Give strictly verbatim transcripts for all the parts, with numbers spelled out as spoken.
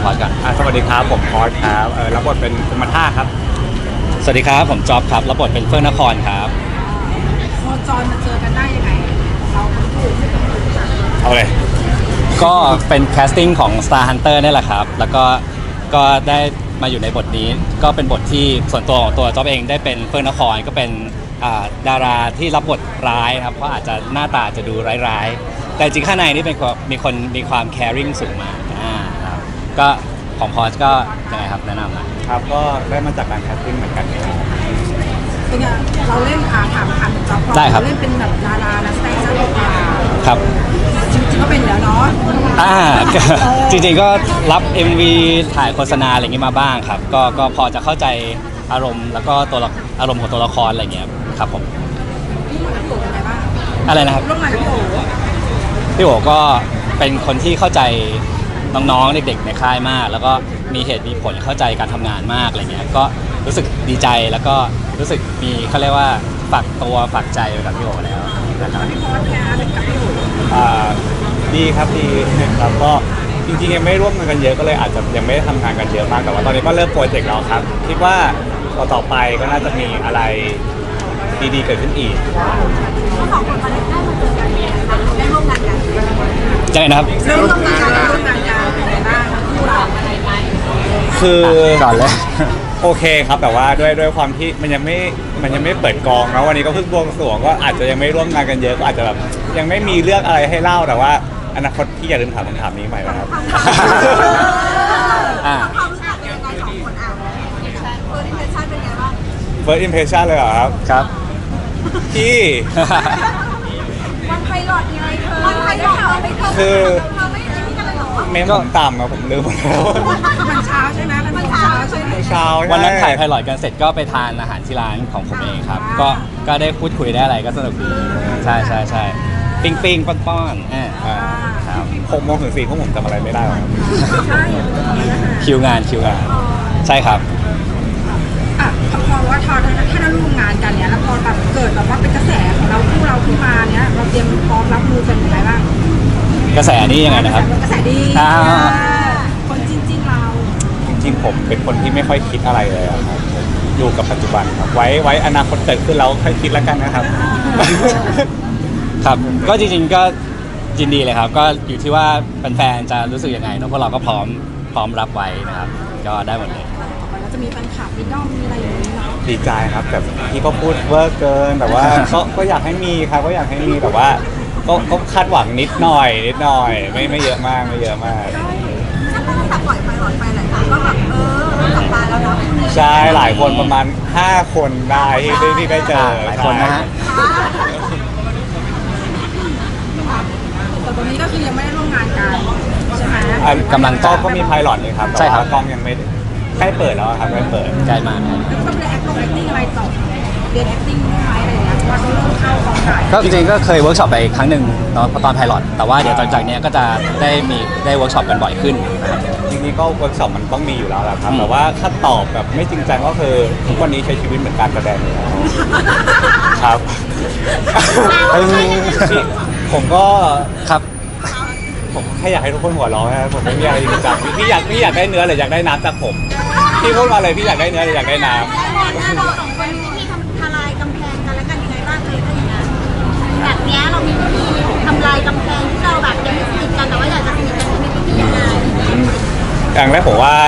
พอดกันสวัสดีครับผมพอดครับเออรับบทเป็นคุณมาท่าครับสวัสดีครับผมจ๊อบครับรับบทเป็นเฟื่องนครครับโคจรมาเจอกันได้ยังไงเราถูกเอาเลยก็เป็นแคสติ้งของ Star Hunter นี่แหละครับแล้วก็ก็ได้มาอยู่ในบทนี้ก็เป็นบทที่ส่วนตัวของตัวจ๊อบเองได้เป็นเฟื่องนครก็เป็นดาราที่รับบทร้ายครับเพราะอาจจะหน้าตาจะดูร้ายๆแต่จริงข้างในนี่เป็นมีคนมีความ caring สูงมากอ่าครับก็ของพอสก็ยังไงครับแนะนำนะครับก็ได้มาจากการแคสติ้งเหมือนกันครับเป็นไงเราเล่นอาถามถามจ๊อบได้ครับเล่นเป็นแบบดารานักแสดงนักแสดงครับจริงๆก็เป็นแล้วเนาะอ่าจริงๆก็รับ เอ็ม วี ถ่ายโฆษณาอะไรอย่างงี้มาบ้างครับก็ก็พอจะเข้าใจอารมณ์แล้วก็ตัวอารมณ์ของตัวละครอะไรอย่างเงี้ยครับผมอะไรนะครับร่วมงานกับพี่โอ๋พี่โอ๋ก็เป็นคนที่เข้าใจน้องๆเด็กๆในค่ายมากแล้วก็มีเหตุมีผลเข้าใจการทำงานมากอะไรเงี้ยก็รู้สึกดีใจแล้วก็รู้สึกมีเขาเรียกว่าฝากตัวฝากใจไปกับพี่โอ๋แล้วนะครับพี่พอดเนี่ยกับพี่โอ๋อ่าดีครับดีครับก็จริงๆยังไม่ร่วมงานกันเยอะก็เลยอาจจะยังไม่ได้ทำงานกันเยอะมากแต่ว่าตอนนี้ก็เริ่มโปรเจกต์แล้วครับคิดว่าต่อต่อไปก็น่าจะมีอะไรดีๆเกิดขึ้นอีกทั้งสองคนมาได้มาเจอกันได้ร่วมงานกันใช่นะครับร่วมงานกันร่วมงานกันเป็นไงบ้างคู่เราคือก่อนเลยโอเคครับแต่ว่าด้วยด้วยความที่มันยังไม่มันยังไม่เปิดกองนะวันนี้ก็เพิ่งบวงสรวงก็อาจจะยังไม่ร่วมงานกันเยอะก็อาจจะแบบยังไม่มีเรื่องอะไรให้เล่าแต่ว่าอนาคตพี่อย่าลืมถามคำถามนี้ใหม่นะครับความรู้จักยังไงสองคนอ่ะ first impression เป็นไงบ้าง first impression เลยเหรอครับครับพี่วันไพลอตไงเธอวันไพลอตคือเธอไม่ได้ที่กันเลยหรอเมมผมต่ำอะผมลืมหมดแล้วมันเช้าใช่ไหมมันเช้าใช่ไหมเช้าวันนั้นถ่ายไพลอตกันเสร็จก็ไปทานอาหารที่ร้านของผมเองครับก็ก็ได้พูดคุยได้อะไรก็สนุกดีใช่ใช่ใช่ปิ้งปิ้งป้อนป้อนอ่าครับหกโมงถึงสี่ทุ่มผมจำอะไรไม่ได้หรอกใช่คิวงานคิวงานใช่ครับอ่ะพอว่าทอถ้าเราร่วมงานกันเนี้ยแล้วพอแบบเกิดแบบว่าเป็นกระแสของเราคู่เราขึ้นมาเนี้ยเราเตรียมพร้อมรับมือกันยังไงบ้างกระแสนี้ยังไงนะครับกระแสดีคนจริงๆเราจริงๆผมเป็นคนที่ไม่ค่อยคิดอะไรเลยครับอยู่กับปัจจุบันครับไว้ไว้อนาคตเกิดขึ้นแล้วค่อยคิดแล้วกันนะครับครับก็จริงๆก็ยินดีเลยครับก็อยู่ที่ว่าแฟนๆจะรู้สึกยังไงเนาะพวกเราก็พร้อมพร้อมรับไว้นะครับก็ได้หมดเลยแล้วจะมีแฟนคลับมีด้อมมีอะไรอย่างนี้เนาะดีใจครับแต่พี่ก็พูดเวอร์เกินแต่ว่าก็ก็อยากให้มีครับก็อยากให้มีแต่ว่าก็ก็คาดหวังนิดหน่อยนิดหน่อยไม่ไม่เยอะมากไม่เยอะมากถ้าปล่อยไปปล่อยไปหลายครั้งก็แบบเออสัปดาห์แล้วนะใช่หลายคนประมาณห้าคนได้ที่ที่ได้เจอหลายคนนะฮะแต่ตอนนี้ก็คือยังไม่ได้ร่วมงานกันใช่ไหมกำลังก็ก็มีไพลอตเลยครับแต่ว่ากล้องยังไม่ใกล้เปิดแล้วครับใกล้เปิดใกล้มาต้องเรียน acting acting อะไรต่อเรียน acting ไหมอะไรอย่างเงี้ยว่าต้องเริ่มเข้ากองถ่ายก็จริงๆก็เคยเวิร์กช็อปไปครั้งหนึ่งตอนตอนไพลอตแต่ว่าเดี๋ยวจากนี้ก็จะได้มีได้เวิร์กช็อปกันบ่อยขึ้นนะครับจริงๆก็เวิร์กช็อปมันต้องมีอยู่แล้วแหละครับแต่ว่าถ้าตอบแบบไม่จริงจังก็คือทุกวันนี้ใช้ชีวิตเหมือนการแสดงอยู่แล้วครับผมก็ครับผมแค่อยากให้ทุกคนหัวเราะนะผมไม่มีอะไรจริงจังพี่อยากพี่อยากได้เนื้อหรืออยากได้น้ำจากผมพี่พูดมาเลยพี่อยากได้เนื้อหรืออยากได้น้ำเราสองคนมีวิธีทำลายกำแพงกันและกันยังไงบ้างเลยถ้าอย่างนั้นแบบนี้เรามีวิธีทำลายกำแพงที่เราแบบยังไม่สนิทกันแต่ว่าอยากจะสนิทกันมีวิธียังไงอย่างแรกผมว่า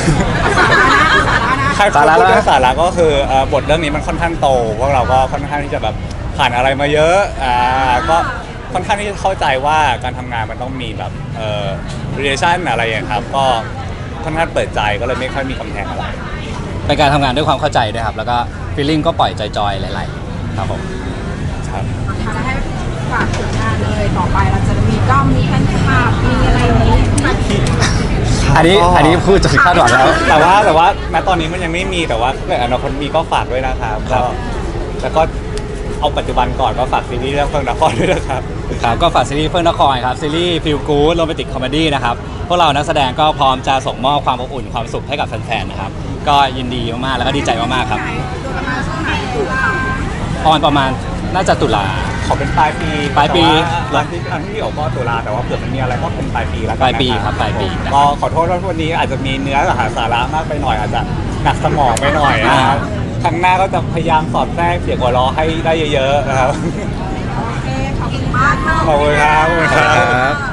ใครพูดเรื่องสาระก็คือบทเรื่องนี้มันค่อนข้างโตพวกเราก็ค่อนข้างที่จะแบบผ่านอะไรมาเยอะอ่าก็ค่อนข้างที่จะเข้าใจว่าการทำงานมันต้องมีแบบเอ่อ relation อะไรอย่างครับก็ค่อนข้างเปิดใจก็เลยไม่ค่อยมีกำแพงอะไรเป็นการทำงานด้วยความเข้าใจด้วยครับแล้วก็ feeling ก็ปล่อยจอยๆหลายๆครับผมครับให้ฝากผลงานเลยต่อไปเราจะมีกล้องมีแฟนคลับมีอะไรอย่างนี้อันนี้อันนี้พูดจนคาดหวังแล้วแต่ว่าแต่ว่าณตอนนี้มันยังไม่มีแต่ว่าแต่อนาคตมีก็ฝากด้วยนะครับก็แล้วก็เอาปัจจุบันก่อนก็ฝากซีรีส์เรื่องเฟื่องนครด้วยนะครับครับก็ฝากซีรีส์เฟื่องนครครับซีรีส์ฟีลกู๊ดโรแมนติกคอมเมดี้นะครับพวกเรานักแสดงก็พร้อมจะส่งมอบความอบอุ่นความสุขให้กับแฟนๆนะครับก็ยินดีมากๆแล้วก็ดีใจมากๆครับออนประมาณน่าจะตุลาขอเป็นปลายปีปลายปีแต่ว่าร้านที่ร้านที่พี่บอกก็ตุลาแต่ว่าเผื่อมันมีอะไรก็เป็นปลายปีแล้วกันปลายปีนะครับปลายปีก็ขอโทษว่าวันนี้อาจจะมีเนื้อหาสาระมากไปหน่อยอาจจะหนักสมองไปหน่อยนะครับครั้งหน้าก็จะพยายามสอดแทรกเสียงหัวเราะให้ได้เยอะๆนะครับโอเคขอบคุณมากค่ะขอบคุณครับขอบคุณครับ